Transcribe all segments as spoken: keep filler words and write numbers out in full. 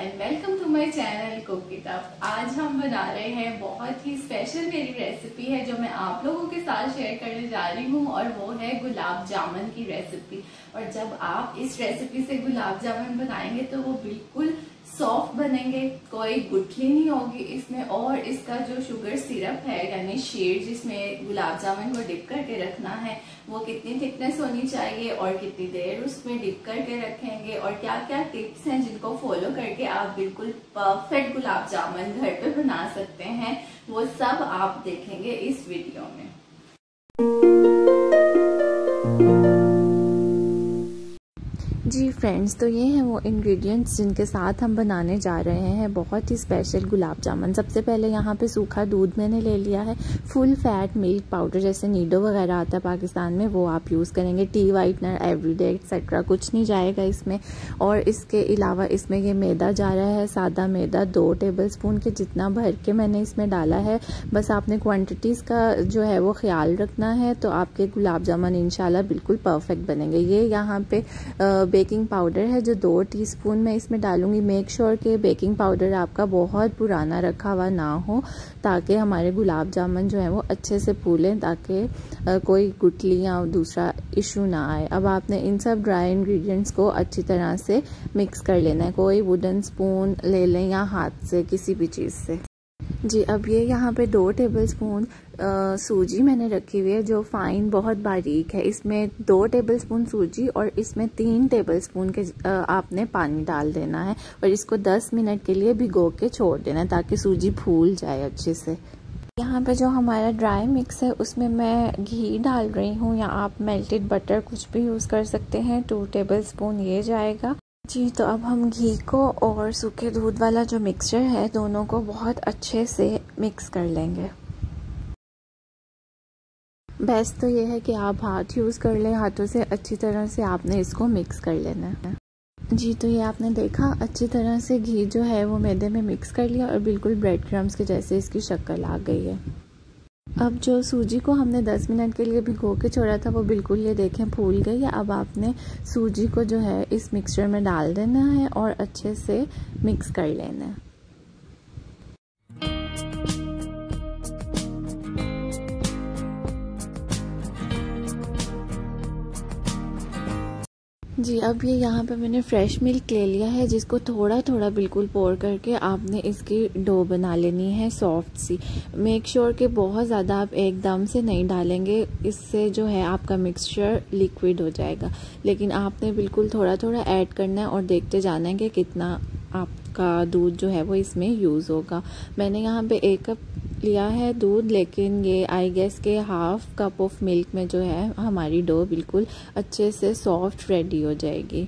And welcome to my channel cook it up. आज हम बना रहे हैं बहुत ही स्पेशल मेरी रेसिपी है जो मैं आप लोगों के साथ शेयर करने जा रही हूँ और वो है गुलाब जामुन की रेसिपी। और जब आप इस रेसिपी से गुलाब जामुन बनाएंगे तो वो बिल्कुल सॉफ्ट बनेंगे, कोई गुठली नहीं होगी इसमें। और इसका जो शुगर सिरप है यानी शीर जिसमें गुलाब जामुन को डिप करके रखना है वो कितनी थिकनेस होनी चाहिए और कितनी देर उसमें डिप करके रखेंगे और क्या क्या टिप्स हैं जिनको फॉलो करके आप बिल्कुल परफेक्ट गुलाब जामुन घर पे बना सकते हैं, वो सब आप देखेंगे इस वीडियो में। जी फ्रेंड्स, तो ये हैं वो इंग्रेडिएंट्स जिनके साथ हम बनाने जा रहे हैं बहुत ही स्पेशल गुलाब जामुन। सबसे पहले यहाँ पे सूखा दूध मैंने ले लिया है, फुल फैट मिल्क पाउडर जैसे नीडो वगैरह आता है पाकिस्तान में वो आप यूज़ करेंगे, टी वाइटनर एवरीडे एक्सेट्रा कुछ नहीं जाएगा इसमें। और इसके अलावा इसमें ये मैदा जा रहा है, सादा मैदा दो टेबल स्पून के जितना भर के मैंने इसमें डाला है। बस आपने क्वान्टिटीज़ का जो है वो ख्याल रखना है तो आपके गुलाब जामुन इंशाल्लाह बिल्कुल परफेक्ट बनेंगे। ये यहाँ पे बेकिंग पाउडर है जो दो टीस्पून मैं इसमें डालूंगी। मेक श्योर कि बेकिंग पाउडर आपका बहुत पुराना रखा हुआ ना हो ताकि हमारे गुलाब जामुन जो है वो अच्छे से फूलें, ताकि कोई गुठली या दूसरा इशू ना आए। अब आपने इन सब ड्राई इंग्रेडिएंट्स को अच्छी तरह से मिक्स कर लेना है। कोई वुडन स्पून ले लें या हाथ से किसी भी चीज़ से। जी, अब ये यहाँ पे दो टेबलस्पून सूजी मैंने रखी हुई है जो फाइन बहुत बारीक है। इसमें दो टेबलस्पून सूजी और इसमें तीन टेबलस्पून के आ, आपने पानी डाल देना है और इसको दस मिनट के लिए भिगो के छोड़ देना है ताकि सूजी फूल जाए अच्छे से। यहाँ पे जो हमारा ड्राई मिक्स है उसमें मैं घी डाल रही हूँ या आप मेल्टेड बटर कुछ भी यूज़ कर सकते हैं। टू टेबलस्पून ये जाएगा। जी, तो अब हम घी को और सूखे दूध वाला जो मिक्सचर है दोनों को बहुत अच्छे से मिक्स कर लेंगे। बेस्ट तो ये है कि आप हाथ यूज़ कर लें, हाथों से अच्छी तरह से आपने इसको मिक्स कर लेना है। जी, तो ये आपने देखा अच्छी तरह से घी जो है वो मैदे में मिक्स कर लिया और बिल्कुल ब्रेड क्रम्स के जैसे इसकी शक्ल आ गई है। अब जो सूजी को हमने दस मिनट के लिए भिगो के छोड़ा था वो बिल्कुल ये देखें फूल गई है। अब आपने सूजी को जो है इस मिक्सचर में डाल देना है और अच्छे से मिक्स कर लेना है। जी, अब ये यहाँ पे मैंने फ्रेश मिल्क ले लिया है जिसको थोड़ा थोड़ा बिल्कुल पोर करके आपने इसकी डो बना लेनी है सॉफ्ट सी। मेक श्योर कि बहुत ज़्यादा आप एकदम से नहीं डालेंगे, इससे जो है आपका मिक्सचर लिक्विड हो जाएगा। लेकिन आपने बिल्कुल थोड़ा थोड़ा ऐड करना है और देखते जाना है कि कितना आपका दूध जो है वो इसमें यूज़ होगा। मैंने यहाँ पे एक कप लिया है दूध, लेकिन ये आई गेस के हाफ कप ऑफ मिल्क में जो है हमारी डो बिल्कुल अच्छे से सॉफ्ट रेडी हो जाएगी।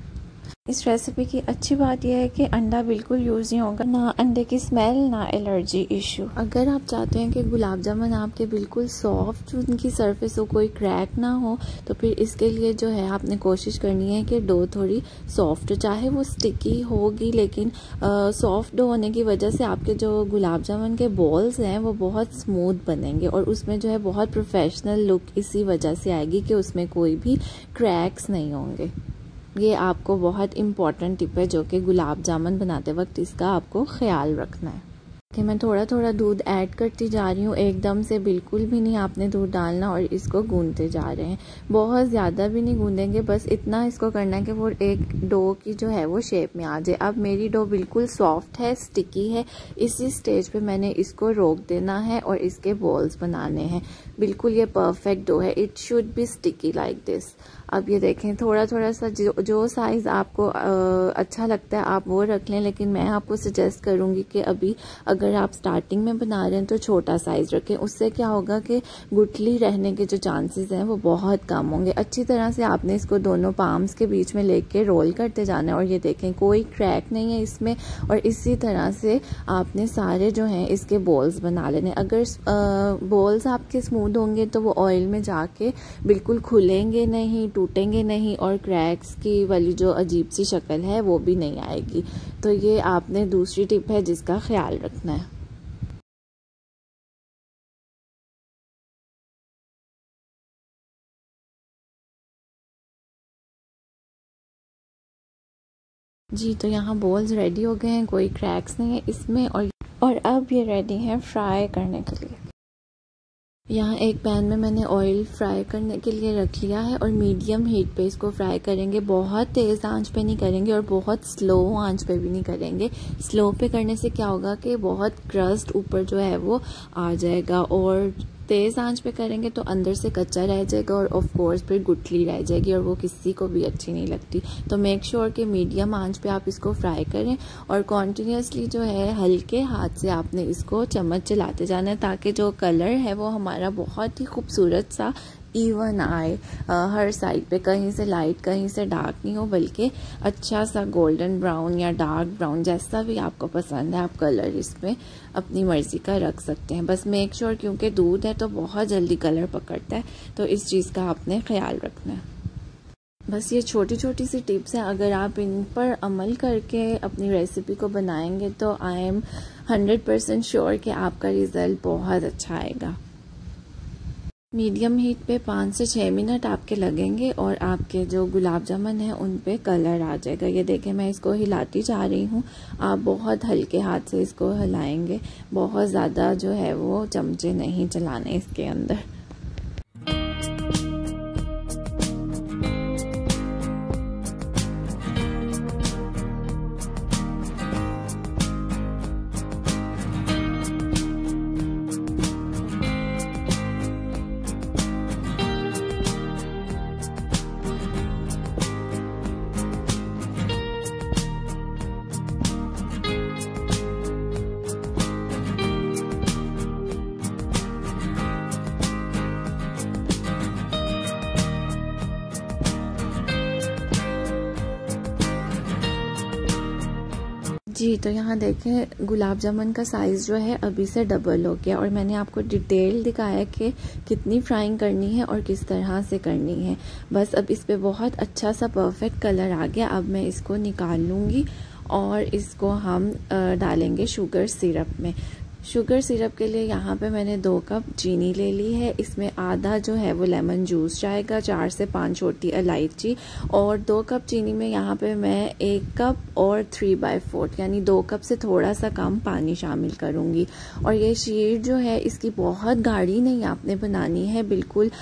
इस रेसिपी की अच्छी बात यह है कि अंडा बिल्कुल यूज़ नहीं होगा, ना अंडे की स्मेल ना एलर्जी इशू। अगर आप चाहते हैं कि गुलाब जामुन आपके बिल्कुल सॉफ्ट उनकी सरफेस हो, कोई क्रैक ना हो, तो फिर इसके लिए जो है आपने कोशिश करनी है कि डो थोड़ी सॉफ्ट, चाहे वो स्टिकी होगी लेकिन सॉफ्ट डो होने की वजह से आपके जो गुलाब जामुन के बॉल्स हैं वो बहुत स्मूथ बनेंगे और उसमें जो है बहुत प्रोफेशनल लुक इसी वजह से आएगी कि उसमें कोई भी क्रैक्स नहीं होंगे। ये आपको बहुत इम्पॉर्टेंट टिप है जो कि गुलाब जामुन बनाते वक्त इसका आपको ख्याल रखना है। कि मैं थोड़ा थोड़ा दूध ऐड करती जा रही हूँ, एकदम से बिल्कुल भी नहीं आपने दूध डालना और इसको गूंदते जा रहे हैं। बहुत ज़्यादा भी नहीं गूंदेंगे, बस इतना इसको करना है कि वो एक डो की जो है वो शेप में आ जाए। अब मेरी डो बिल्कुल सॉफ्ट है, स्टिकी है, इसी स्टेज पे मैंने इसको रोक देना है और इसके बॉल्स बनाने हैं। बिल्कुल ये परफेक्ट डो है, it should be sticky like this. अब ये देखें थोड़ा थोड़ा सा जो जो साइज़ आपको आ, अच्छा लगता है आप वो रख लें, लेकिन मैं आपको सजेस्ट करूँगी कि अभी अगर आप स्टार्टिंग में बना रहे हैं तो छोटा साइज़ रखें। उससे क्या होगा कि गुठली रहने के जो चांसेस हैं वो बहुत कम होंगे। अच्छी तरह से आपने इसको दोनों पाम्स के बीच में लेके रोल करते जाना है और ये देखें कोई क्रैक नहीं है इसमें। और इसी तरह से आपने सारे जो हैं इसके बॉल्स बना लेने। अगर बॉल्स आपके स्मूथ होंगे तो वो ऑयल में जाके बिल्कुल खुलेंगे नहीं, टूटेंगे नहीं और क्रैक्स की वाली जो अजीब सी शक्ल है वो भी नहीं आएगी। तो ये आपने दूसरी टिप है जिसका ख्याल रखना है। जी तो यहाँ बॉल्स रेडी हो गए हैं, कोई क्रैक्स नहीं है इसमें। और और अब ये रेडी हैं फ्राई करने के लिए। यहाँ एक पैन में मैंने ऑयल फ्राई करने के लिए रख लिया है और मीडियम हीट पे इसको फ्राई करेंगे। बहुत तेज़ आंच पे नहीं करेंगे और बहुत स्लो आंच पे भी नहीं करेंगे। स्लो पे करने से क्या होगा कि बहुत क्रस्ट ऊपर जो है वो आ जाएगा, और तेज़ आंच पे करेंगे तो अंदर से कच्चा रह जाएगा और ऑफ कोर्स फिर गुठली रह जाएगी और वो किसी को भी अच्छी नहीं लगती। तो मेक श्योर कि मीडियम आंच पे आप इसको फ्राई करें और कॉन्टिन्यूसली जो है हल्के हाथ से आपने इसको चम्मच चलाते जाना है ताकि जो कलर है वो हमारा बहुत ही खूबसूरत सा इवन आए, हर साइड पे कहीं से लाइट कहीं से डार्क नहीं हो, बल्कि अच्छा सा गोल्डन ब्राउन या डार्क ब्राउन जैसा भी आपको पसंद है आप कलर इसमें अपनी मर्ज़ी का रख सकते हैं। बस मेक श्योर क्योंकि दूध है तो बहुत जल्दी कलर पकड़ता है, तो इस चीज़ का आपने ख्याल रखना है। बस ये छोटी छोटी सी टिप्स हैं, अगर आप इन पर अमल करके अपनी रेसिपी को बनाएंगे तो I am hundred percent sure कि आपका रिज़ल्ट बहुत अच्छा आएगा। मीडियम हीट पे पाँच से छः मिनट आपके लगेंगे और आपके जो गुलाब जामुन है उन पे कलर आ जाएगा। ये देखें मैं इसको हिलाती जा रही हूँ, आप बहुत हल्के हाथ से इसको हिलाएंगे, बहुत ज़्यादा जो है वो चमचे नहीं चलाने इसके अंदर। जी तो यहाँ देखें गुलाब जामुन का साइज़ जो है अभी से डबल हो गया और मैंने आपको डिटेल दिखाया कि कितनी फ्राइंग करनी है और किस तरह से करनी है। बस अब इस पे बहुत अच्छा सा परफेक्ट कलर आ गया। अब मैं इसको निकाल लूँगी और इसको हम डालेंगे शुगर सिरप में। शुगर सिरप के लिए यहाँ पे मैंने दो कप चीनी ले ली है, इसमें आधा जो है वो लेमन जूस जाएगा, चार से पाँच छोटी इलायची, और दो कप चीनी में यहाँ पे मैं एक कप और थ्री बाय फोर्थ यानी दो कप से थोड़ा सा कम पानी शामिल करूँगी। और ये शीर जो है इसकी बहुत गाढ़ी नहीं आपने बनानी है, बिल्कुल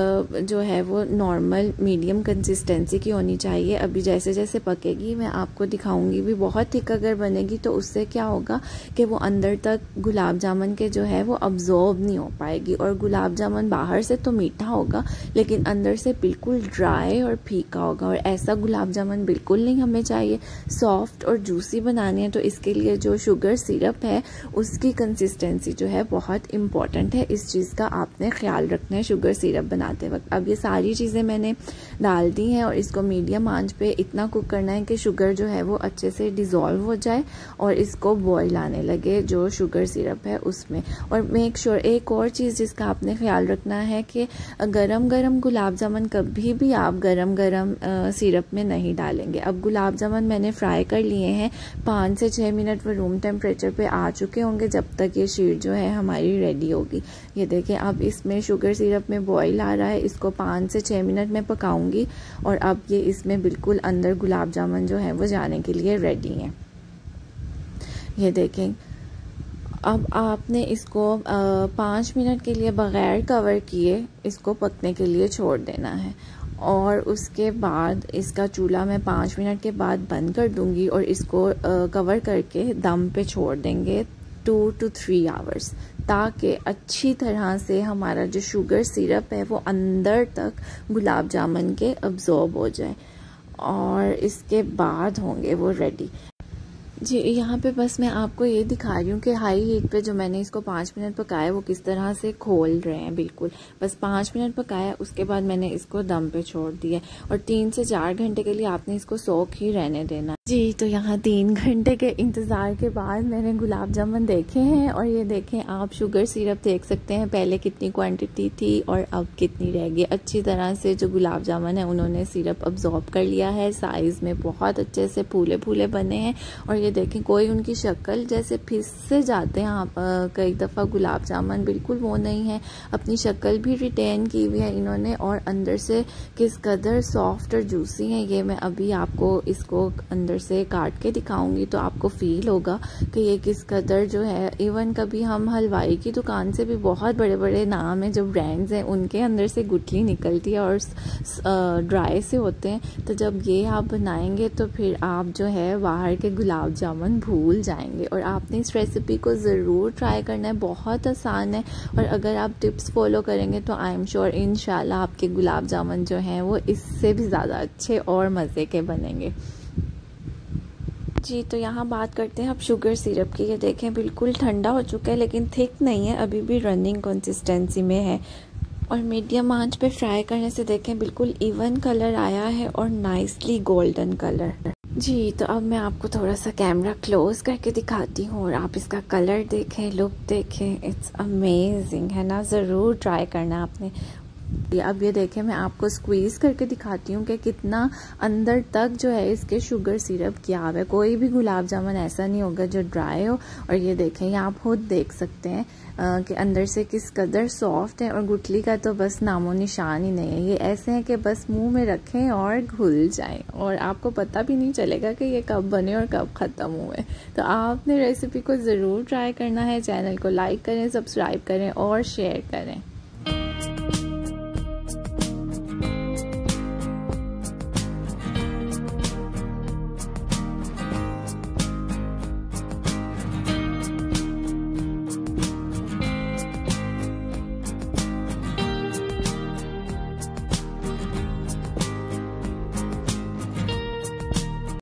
जो है वो नॉर्मल मीडियम कंसिस्टेंसी की होनी चाहिए। अभी जैसे जैसे पकेगी मैं आपको दिखाऊँगी भी। बहुत थिक अगर बनेगी तो उससे क्या होगा कि वो अंदर तक गुलाब जामुन के जो है वो अब्जॉर्ब नहीं हो पाएगी, और गुलाब जामुन बाहर से तो मीठा होगा लेकिन अंदर से बिल्कुल ड्राई और फीका होगा, और ऐसा गुलाब जामुन बिल्कुल नहीं हमें चाहिए। सॉफ्ट और जूसी बनानी है तो इसके लिए जो शुगर सिरप है उसकी कंसिस्टेंसी जो है बहुत इम्पॉर्टेंट है। इस चीज़ का आपने ख्याल रखना है शुगर सिरप बनाते वक्त। अब ये सारी चीज़ें मैंने डाल दी हैं और इसको मीडियम आंच पे इतना कुक करना है कि शुगर जो है वो अच्छे से डिज़ोल्व हो जाए और इसको बॉयल आने लगे जो शुगर सिरप है उसमें। और मेक श्योर एक और चीज़ जिसका आपने ख्याल रखना है कि गरम गरम गुलाब जामुन कभी भी आप गरम गरम सिरप में नहीं डालेंगे। अब गुलाब जामुन मैंने फ्राई कर लिए हैं, पाँच से छः मिनट वो रूम टेम्परेचर पे आ चुके होंगे जब तक ये शीर जो है हमारी रेडी होगी। ये देखें अब इसमें शुगर सिरप में बॉयल आ रहा है, इसको पाँच से छः मिनट में पकाऊंगी और अब ये इसमें बिल्कुल अंदर गुलाब जामुन जो है वो जाने के लिए रेडी हैं। ये देखें अब आपने इसको पाँच मिनट के लिए बग़ैर कवर किए इसको पकने के लिए छोड़ देना है, और उसके बाद इसका चूल्हा मैं पाँच मिनट के बाद बंद कर दूंगी और इसको आ, कवर करके दम पे छोड़ देंगे टू टू थ्री आवर्स, ताकि अच्छी तरह से हमारा जो शुगर सिरप है वो अंदर तक गुलाब जामुन के अब्जॉर्ब हो जाए, और इसके बाद होंगे वो रेडी। जी यहाँ पे बस मैं आपको ये दिखा रही हूँ कि हाई हीट पे जो मैंने इसको पाँच मिनट पकाया वो किस तरह से खोल रहे हैं। बिल्कुल बस पाँच मिनट पकाया, उसके बाद मैंने इसको दम पे छोड़ दिया, और तीन से चार घंटे के लिए आपने इसको सोख ही रहने देना। जी तो यहाँ तीन घंटे के इंतज़ार के बाद मैंने गुलाब जामुन देखे हैं, और ये देखें आप शुगर सिरप देख सकते हैं पहले कितनी क्वांटिटी थी और अब कितनी रह गई। अच्छी तरह से जो गुलाब जामुन है उन्होंने सिरप अब्जॉर्ब कर लिया है, साइज़ में बहुत अच्छे से फूले फूले बने हैं। और ये देखें कोई उनकी शक्ल जैसे फिस से जाते हैं आप कई दफ़ा गुलाब जामुन, बिल्कुल वो नहीं है, अपनी शक्ल भी रिटेन की हुई है इन्होंने, और अंदर से किस कदर सॉफ्ट और जूसी है ये मैं अभी आपको इसको अंदर से काट के दिखाऊंगी तो आपको फील होगा कि ये किस कदर जो है, इवन कभी हम हलवाई की दुकान से भी बहुत बड़े बड़े नाम है जो ब्रांड्स हैं उनके अंदर से गुठली निकलती है और ड्राई से होते हैं, तो जब ये आप बनाएंगे तो फिर आप जो है बाहर के गुलाब जामुन भूल जाएंगे। और आपने इस रेसिपी को ज़रूर ट्राई करना है, बहुत आसान है और अगर आप टिप्स फॉलो करेंगे तो आई एम श्योर इंशाल्लाह आपके गुलाब जामुन जो हैं वो इससे भी ज़्यादा अच्छे और मज़े के बनेंगे। जी तो यहाँ बात करते हैं अब शुगर सिरप की। ये देखें बिल्कुल ठंडा हो चुका है लेकिन थिक नहीं है, अभी भी रनिंग कंसिस्टेंसी में है और मीडियम आंच पे फ्राई करने से देखें बिल्कुल इवन कलर आया है और नाइसली गोल्डन कलर। जी तो अब मैं आपको थोड़ा सा कैमरा क्लोज करके दिखाती हूँ और आप इसका कलर देखें, लुक देखें, इट्स अमेजिंग है ना, ज़रूर ट्राई करना आपने। अब ये देखें मैं आपको स्क्वीज़ करके दिखाती हूँ कि कितना अंदर तक जो है इसके शुगर सिरप किया हुआ है। कोई भी गुलाब जामुन ऐसा नहीं होगा जो ड्राई हो। और ये देखें ये आप खुद देख सकते हैं आ, कि अंदर से किस कदर सॉफ्ट है और गुठली का तो बस नामो निशान ही नहीं है। ये ऐसे हैं कि बस मुंह में रखें और घुल जाएं और आपको पता भी नहीं चलेगा कि ये कब बने और कब ख़त्म हुए। तो आपने रेसिपी को ज़रूर ट्राई करना है। चैनल को लाइक करें, सब्सक्राइब करें और शेयर करें।